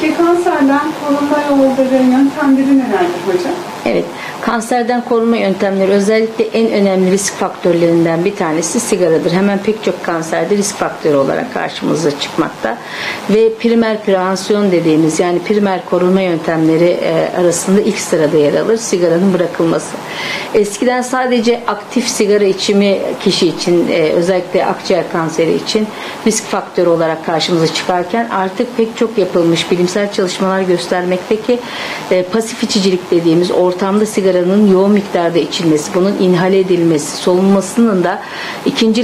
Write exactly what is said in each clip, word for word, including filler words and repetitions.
Peki kanserden korunma yolları, yöntemleri nelerdir hocam? Evet, kanserden korunma yöntemleri özellikle en önemli risk faktörlerinden bir tanesi sigaradır. Hemen pek çok kanserde risk faktörü olarak karşımıza çıkmakta. Ve primer prevansiyon dediğimiz, yani primer korunma yöntemleri arasında ilk sırada yer alır sigaranın bırakılması. Eskiden sadece aktif sigara içimi kişi için, özellikle akciğer kanseri için risk faktörü olarak karşımıza çıkarken artık pek çok yapılmış bilimsel çalışmalar göstermekte ki pasif içicilik dediğimiz ortamda sigaranın yoğun miktarda içilmesi, bunun inhale edilmesi, solunmasının da ikincil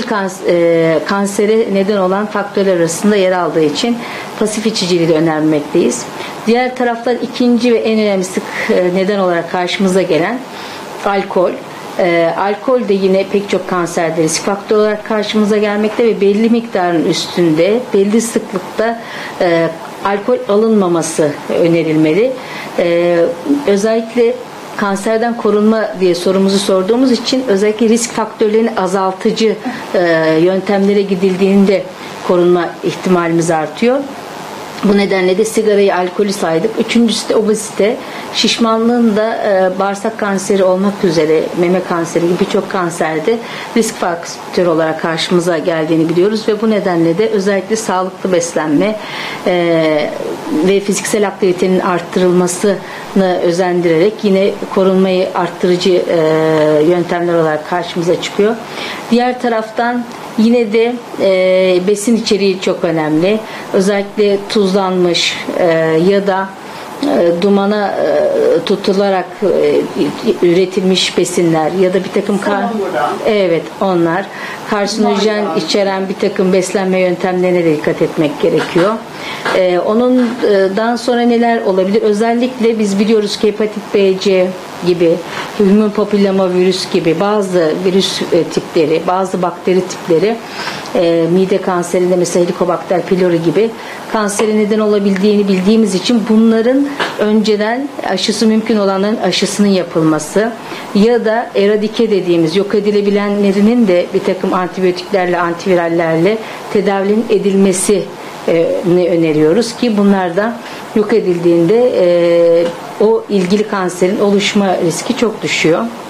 kansere neden olan faktörler arasında yer aldığı için pasif içiciliği de önermekteyiz. Diğer taraftan ikinci ve en önemlisi neden olarak karşımıza gelen alkol. E, alkol de yine pek çok kanserde risk faktörü olarak karşımıza gelmekte ve belli miktarın üstünde, belli sıklıkta e, alkol alınmaması önerilmeli. E, özellikle kanserden korunma diye sorumuzu sorduğumuz için özellikle risk faktörlerini azaltıcı e, yöntemlere gidildiğinde korunma ihtimalimiz artıyor. Bu nedenle de sigarayı, alkolü saydık. Üçüncüsü de obezite. Şişmanlığın da e, bağırsak kanseri olmak üzere meme kanseri gibi birçok kanserde risk faktörü olarak karşımıza geldiğini biliyoruz ve bu nedenle de özellikle sağlıklı beslenme e, ve fiziksel aktivitenin arttırılmasını özendirerek yine korunmayı arttırıcı e, yöntemler olarak karşımıza çıkıyor. Diğer taraftan yine de e, besin içeriği çok önemli. Özellikle tuzlanmış e, ya da e, dumana e, tutularak e, üretilmiş besinler ya da bir takım kar evet onlar karsinojen içeren bir takım beslenme yöntemlerine de dikkat etmek gerekiyor. Ee, onundan sonra neler olabilir? Özellikle biz biliyoruz ki hepatit B, C gibi, human papilloma virüs gibi bazı virüs e, tipleri, bazı bakteri tipleri e, mide kanserinde mesela Helicobacter pylori gibi kansere neden olabildiğini bildiğimiz için bunların önceden aşısı mümkün olanların aşısının yapılması ya da eradike dediğimiz yok edilebilenlerinin de bir takım antibiyotiklerle, antivirallerle tedavinin edilmesi ne öneriyoruz ki bunlar da yok edildiğinde e, o ilgili kanserin oluşma riski çok düşüyor.